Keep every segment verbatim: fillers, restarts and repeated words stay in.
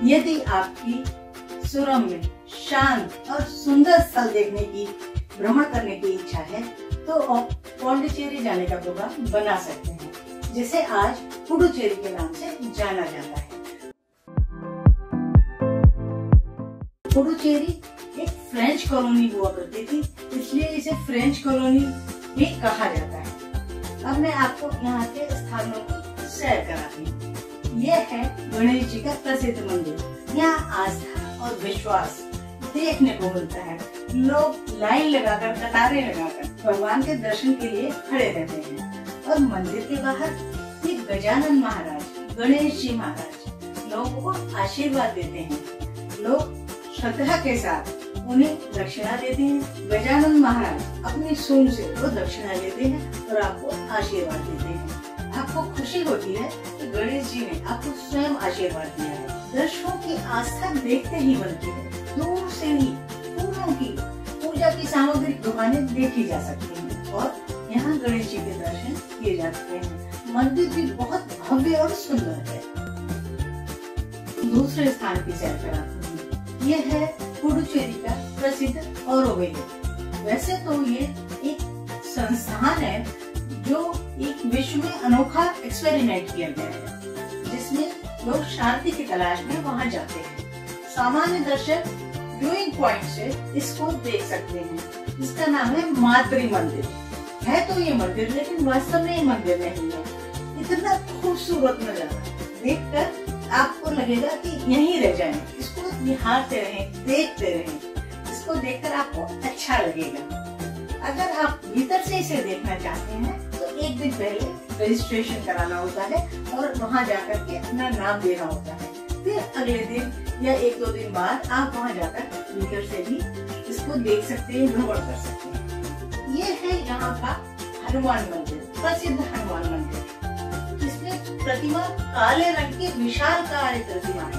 यदि आपकी सुरम में शांत और सुंदर स्थल देखने की, भ्रमण करने की इच्छा है तो आप पौंडीचेरी जाने का प्रोग्राम बना सकते हैं, जिसे आज पुडुचेरी के नाम से जाना जाता है। पुडुचेरी एक फ्रेंच कॉलोनी हुआ करती थी, इसलिए इसे फ्रेंच कॉलोनी भी कहा जाता है। अब मैं आपको यहाँ के स्थानों की सैर कराती हूँ। यह है गणेश जी का प्रसिद्ध मंदिर। यहाँ आस्था और विश्वास देखने को मिलता है। लोग लाइन लगाकर, कतारें लगाकर भगवान के दर्शन के लिए खड़े रहते हैं। और मंदिर के बाहर ये गजानन महाराज, गणेश जी महाराज लोगों को आशीर्वाद देते हैं। लोग श्रद्धा के साथ उन्हें दक्षिणा देते हैं। गजानन महाराज अपनी सूंड से वो दक्षिणा लेते हैं और आपको आशीर्वाद देते हैं। आपको खुशी होती है कि गणेश जी ने आपको स्वयं आशीर्वाद दिया है। दर्शकों की आस्था देखते ही बनती है। दूर से ही फूलों की, पूजा की सामग्री दुकानें देखी जा सकती हैं और यहाँ गणेश जी के दर्शन किए जा सकते हैं। मंदिर भी बहुत भव्य और सुंदर है। दूसरे स्थान की सैर कराते हैं। यह है पुडुचेरी का प्रसिद्ध ऑरोविले। वैसे तो ये एक संस्थान है जो एक विश्व में अनोखा एक्सपेरिमेंट किया गया है, जिसमें लोग शांति की तलाश में वहां जाते हैं। सामान्य दर्शक व्यूइंग पॉइंट से इसको देख सकते हैं। इसका नाम है मातृ मंदिर। है तो ये मंदिर, लेकिन वास्तव में ये मंदिर नहीं है। इतना खूबसूरत नजारा देखकर आपको लगेगा कि यहीं रह जाएं। इसको निहारते रहें, देखते रहें। इसको देखकर आपको अच्छा लगेगा। अगर आप भीतर से इसे देखना चाहते हैं तो एक दिन पहले रजिस्ट्रेशन कराना होता है और वहां जाकर के अपना नाम देना होता है। फिर अगले दिन या एक दो दिन बाद आप वहां जाकर भीतर से भी इसको देख सकते हैं, भ्रमण कर सकते हैं। ये है यहाँ का हनुमान मंदिर, प्रसिद्ध हनुमान मंदिर। प्रतिमा काले रंग की विशालकाय प्रतिमा है।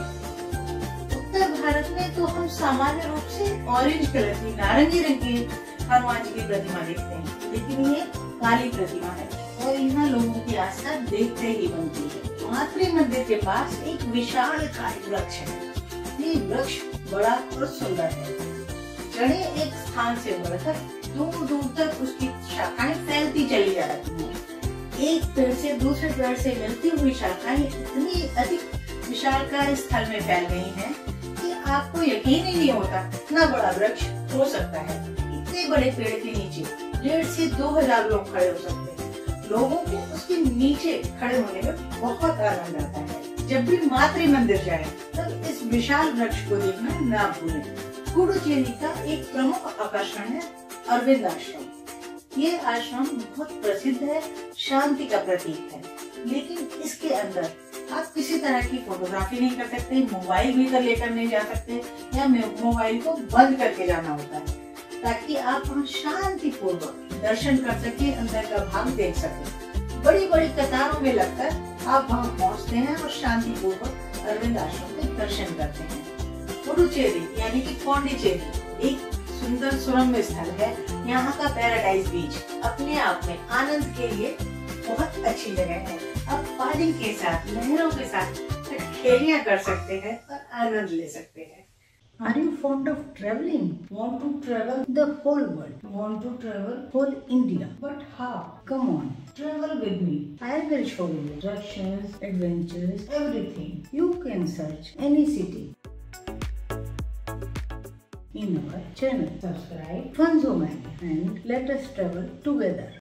उत्तर भारत में तो हम सामान्य रूप से ऑरेंज कलर की, नारंगी रंग की हनुमान जी की प्रतिमा देखते हैं, लेकिन ये काली प्रतिमा है और यहाँ लोगों की आस्था देखते ही बनती है। मातृ मंदिर के पास एक विशालकाय वृक्ष है। ये वृक्ष बड़ा और सुंदर है। जड़ें एक स्थान से बढ़कर दूर दूर तक उसकी शाखाएं फैलती चली जाती हैं। एक पेड़ से दूसरे पेड़ से मिलती हुई शाखाएं इतनी अधिक विशालकाय स्थल में फैल गई हैं कि आपको यकीन ही नहीं होता इतना बड़ा वृक्ष हो सकता है। इतने बड़े पेड़ के नीचे डेढ़ से दो हजार लोग खड़े हो सकते हैं। लोगों को उसके नीचे खड़े होने में बहुत आनंद आता है। जब भी मातृ मंदिर जाए तब इस विशाल वृक्ष को देखना ना भूलें। पुडुचेरी का एक प्रमुख आकर्षण है अरविंद आश्रम। ये आश्रम बहुत प्रसिद्ध है, शांति का प्रतीक है, लेकिन इसके अंदर आप किसी तरह की फोटोग्राफी नहीं कर सकते, मोबाइल भी कर लेकर नहीं जा सकते या मोबाइल को बंद करके जाना होता है, ताकि आप वहाँ शांति पूर्वक दर्शन कर सके, अंदर का भाग देख सके। बड़ी बड़ी कतारों में लगकर आप वहाँ पहुँचते हैं और शांति पूर्वक अरविंद आश्रम के दर्शन करते हैं। पुडुचेरी यानी कि पौंडीचेरी एक सुंदर सुरम्य स्थल है। यहाँ का पैराडाइज बीच अपने आप में आनंद के लिए बहुत अच्छी जगह है। आप पानी के साथ, लहरों के साथ खेलियां कर सकते हैं और आनंद ले सकते हैं। Are you fond of traveling? Want to travel the whole world? Want to travel whole India? But how? Come on, travel with me. I will show you attractions, adventures, everything. You can search any city in our channel. Subscribe Funzomania and let us travel together.